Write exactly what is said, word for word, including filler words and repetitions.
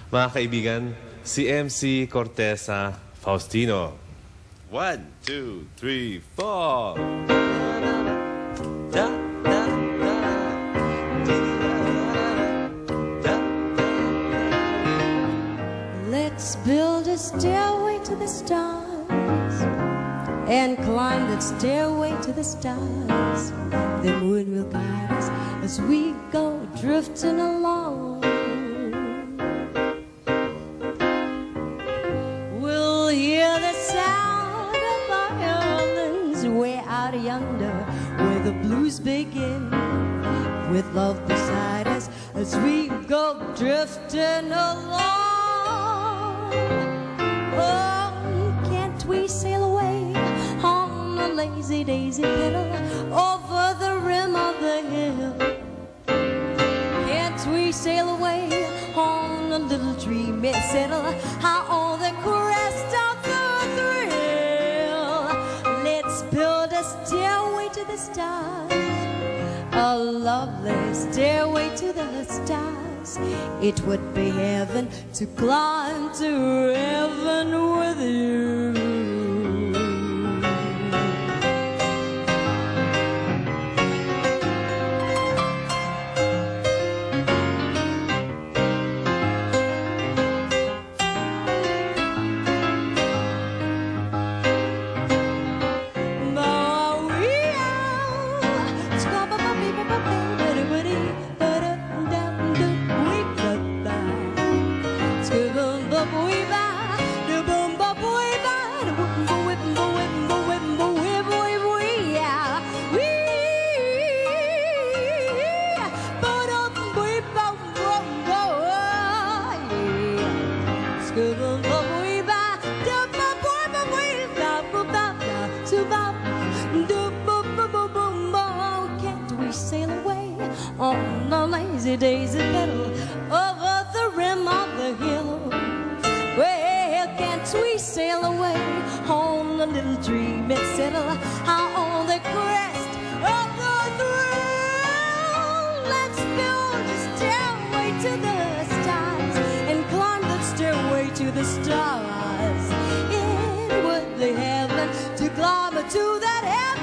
Mga kaibigan, si Emcy Corteza Faustino. One, two, three, four. Da, da, da. Da. Let's build a stairway to the stars and climb that stairway to the stars. The moon will guide us as we go drifting along. We'll hear the sound of violins way out yonder where the blues begin, with love beside us as we go drifting along. Oh, can't we sail away on a lazy daisy pedal over the rim of the hill? Can't we sail away on a little dreamy settle how on the crest of the thrill? Let's build a stairway to the stars, a lovely stairway to the stars. It would be heaven to climb to heaven with you. Can't we sail away on a lazy daisy pedal over the rim of the hill? Well, can't we sail away on a little dreamy settle out on the crest of the thrill? Let's build a stairway to the stars and climb that stairway to the stars. It would be heaven to climb to that heaven.